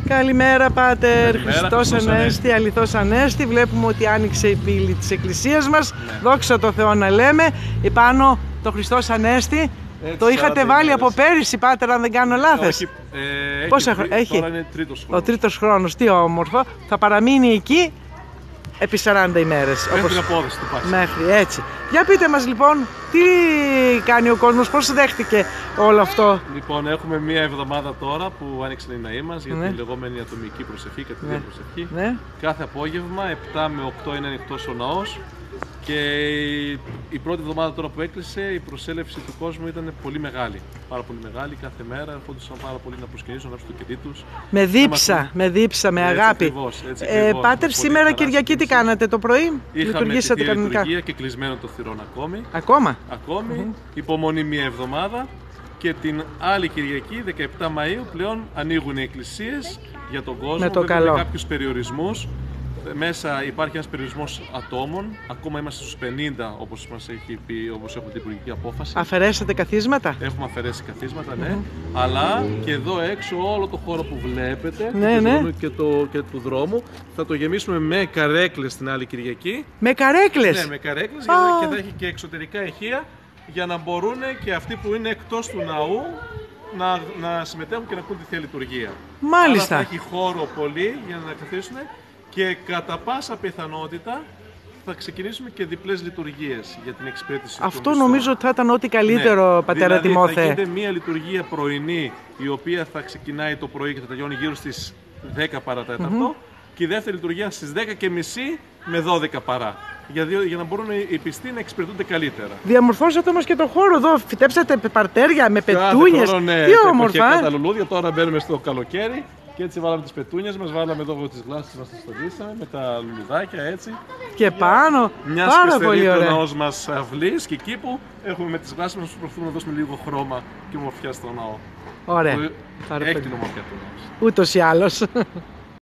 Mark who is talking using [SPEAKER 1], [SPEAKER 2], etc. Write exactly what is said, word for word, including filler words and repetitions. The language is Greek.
[SPEAKER 1] Καλημέρα, Πάτερ.
[SPEAKER 2] Καλημέρα,
[SPEAKER 1] Χριστός
[SPEAKER 2] Χριστός
[SPEAKER 1] Ανέστη, αληθώς Ανέστη. Βλέπουμε ότι άνοιξε η πύλη της εκκλησίας μας.
[SPEAKER 2] Ναι.
[SPEAKER 1] Δόξα τω Θεώ να λέμε. Επάνω το Χριστός Ανέστη.
[SPEAKER 2] Έτσι,
[SPEAKER 1] το είχατε βάλει
[SPEAKER 2] ημέρες.
[SPEAKER 1] από πέρυσι, Πάτερ, αν δεν κάνω λάθος.
[SPEAKER 2] Όχι, ε,
[SPEAKER 1] Πόσα
[SPEAKER 2] έχει,
[SPEAKER 1] χρο- έχει?
[SPEAKER 2] Τώρα είναι τρίτος χρόνος.
[SPEAKER 1] Ο τρίτος χρόνος, τι όμορφο. Θα παραμείνει εκεί επί σαράντα ημέρες.
[SPEAKER 2] Μέχρι
[SPEAKER 1] όπως...
[SPEAKER 2] την απόδοση του πάση.
[SPEAKER 1] Μέχρι, έτσι. Για πείτε μας λοιπόν, τι κάνει ο κόσμος, πώς δέχτηκε όλο αυτό.
[SPEAKER 2] Λοιπόν, έχουμε μία εβδομάδα τώρα που άνοιξε η ναή μας για
[SPEAKER 1] Ναι.
[SPEAKER 2] τη λεγόμενη ατομική προσευχή, κατηδία
[SPEAKER 1] Ναι.
[SPEAKER 2] προσευχή.
[SPEAKER 1] Ναι.
[SPEAKER 2] Κάθε απόγευμα, επτά με οκτώ είναι ανοιχτός ο ναός. Και η, η πρώτη εβδομάδα τώρα που έκλεισε, η προσέλευση του κόσμου ήταν πολύ μεγάλη. Πάρα πολύ μεγάλη. Κάθε μέρα ερχόντουσαν πάρα πολύ να προσκυνήσουν, να το κερί τους.
[SPEAKER 1] Με δίψα, με δίψα, με
[SPEAKER 2] Έτσι
[SPEAKER 1] αγάπη.
[SPEAKER 2] ακριβώς, έτσι
[SPEAKER 1] ε,
[SPEAKER 2] ακριβώς.
[SPEAKER 1] Πάτερ,
[SPEAKER 2] Με
[SPEAKER 1] σήμερα
[SPEAKER 2] πολύ χαρά
[SPEAKER 1] Κυριακή τι
[SPEAKER 2] συγκίνηση.
[SPEAKER 1] κάνατε το πρωί,
[SPEAKER 2] Είχαμε
[SPEAKER 1] λειτουργήσατε
[SPEAKER 2] τη Θεία
[SPEAKER 1] κανονικά.
[SPEAKER 2] Λειτουργία και κλεισμένο το θυρών ακόμη.
[SPEAKER 1] Ακόμα.
[SPEAKER 2] Ακόμη,
[SPEAKER 1] Mm-hmm.
[SPEAKER 2] υπομονή μία εβδομάδα και την άλλη Κυριακή, δεκαεπτά Μαΐου, πλέον ανοίγουν οι εκκλησίες για τον κόσμο.
[SPEAKER 1] Με το
[SPEAKER 2] βέβαια,
[SPEAKER 1] καλό.
[SPEAKER 2] με κάποιους περιορισμούς. Μέσα υπάρχει ένας περιορισμός ατόμων. Ακόμα είμαστε στους πενήντα, όπως μας έχει πει, όπως έχουμε την υπουργική απόφαση.
[SPEAKER 1] Αφαιρέσατε καθίσματα.
[SPEAKER 2] Έχουμε αφαιρέσει καθίσματα, ναι.
[SPEAKER 1] Mm-hmm.
[SPEAKER 2] Αλλά και εδώ έξω, όλο το χώρο που βλέπετε,
[SPEAKER 1] Ναι,
[SPEAKER 2] του
[SPEAKER 1] ναι.
[SPEAKER 2] δρόμου και, το, και του δρόμου, θα το γεμίσουμε με καρέκλες την άλλη Κυριακή.
[SPEAKER 1] Με καρέκλες.
[SPEAKER 2] Ναι, με καρέκλες
[SPEAKER 1] Α.
[SPEAKER 2] και θα έχει και εξωτερικά ηχεία για να μπορούν και αυτοί που είναι εκτός του ναού να, να συμμετέχουν και να ακούν τη Θεία Λειτουργία.
[SPEAKER 1] Μάλιστα.
[SPEAKER 2] Άρα θα έχει χώρο πολύ για να καθίσουν και κατά πάσα πιθανότητα θα ξεκινήσουμε και διπλές λειτουργίες για την εξυπηρέτηση των
[SPEAKER 1] Αυτό
[SPEAKER 2] πιστών.
[SPEAKER 1] νομίζω ότι θα ήταν ό,τι καλύτερο,
[SPEAKER 2] Ναι.
[SPEAKER 1] Πατέρα
[SPEAKER 2] δηλαδή,
[SPEAKER 1] Τιμόθε.
[SPEAKER 2] θα γίνεται μία λειτουργία πρωινή, η οποία θα ξεκινάει το πρωί και θα τελειώνει γύρω στις δέκα παρά τέταρτο, και η δεύτερη λειτουργία στις δέκα και μισή με δώδεκα παρά. Για, δύο, για να μπορούν οι πιστοί να εξυπηρετούνται καλύτερα.
[SPEAKER 1] Διαμορφώσατε όμως και το χώρο εδώ. Φυτέψατε παρτέρια με
[SPEAKER 2] Κάθε
[SPEAKER 1] πετούνιες.
[SPEAKER 2] χρόνο, ναι,
[SPEAKER 1] Τι
[SPEAKER 2] τα
[SPEAKER 1] όμορφα.
[SPEAKER 2] εποχιακά τα λουλούδια, τώρα μπαίνουμε στο καλοκαίρι και έτσι βάλαμε τις πετούνιες μας, βάλαμε εδώ τις γλάστες μας, τις στολίσαμε με τα λουλουδάκια έτσι.
[SPEAKER 1] Και πάνω.
[SPEAKER 2] Μιας
[SPEAKER 1] Πάρα
[SPEAKER 2] και
[SPEAKER 1] πολύ
[SPEAKER 2] στερεί το
[SPEAKER 1] ωραία.
[SPEAKER 2] ναός μας αυλής και κήπου, έχουμε με τις γλάστες μας που προσπαθούμε να δώσουμε λίγο χρώμα και ομορφιά στο ναό.
[SPEAKER 1] Ωραία.
[SPEAKER 2] Που
[SPEAKER 1] Πάρα
[SPEAKER 2] έχει
[SPEAKER 1] πολύ.
[SPEAKER 2] την ομορφιά του ναός.
[SPEAKER 1] Ούτως ή άλλως.